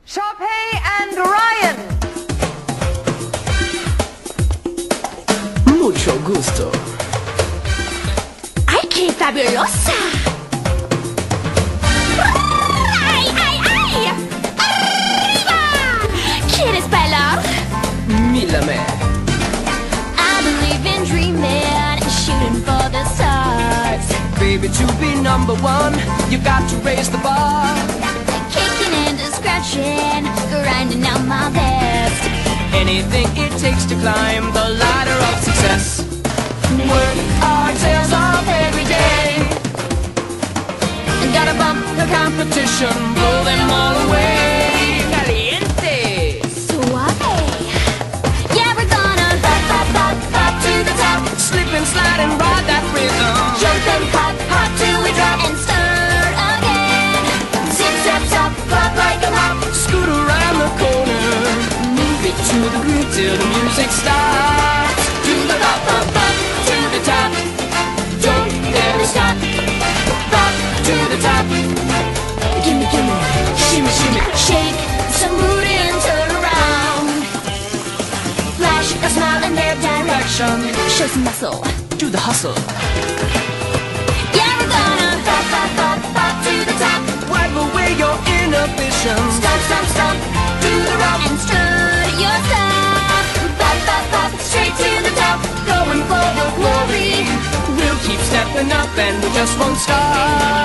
Sharpay and Ryan. Mucho gusto. ¡Ay, qué fabulosa! ¡Ay, ay, ay! ¡Arriba! ¿Quieres bailar? Mírame. I believe in dreaming and shooting for the stars. Baby, to be number one, you got to raise the bar. Kicking and scratching, grinding out my best. Anything it takes to climb the ladder of success. Work our tails off every day. Gotta bump the competition, blow them all away. Caliente. Suave. Yeah, we're gonna pop, pop, pop, pop to the top. Slip and slide and ride that rhythm. Jump and pop, pop till we drop and start again. Zip, zap, zap, pop like a mop. Scoot around the corner. Move it to the groove till the music stops. To the pop, pop, pop, to the top. Don't ever stop. Pop to the top. Gimme, gimme, shimmy, shimmy. Shake some booty and turn around. Flash a smile in their direction. Show some muscle. Do the hustle. Yeah, we're gonna pop, pop, pop, pop to the top. Wipe away your inhibitions. Stop, stop, stop. Do the rock and strut your stuff. Pop, pop, pop, straight to the top. Going for the glory. We'll keep stepping up and we just won't stop.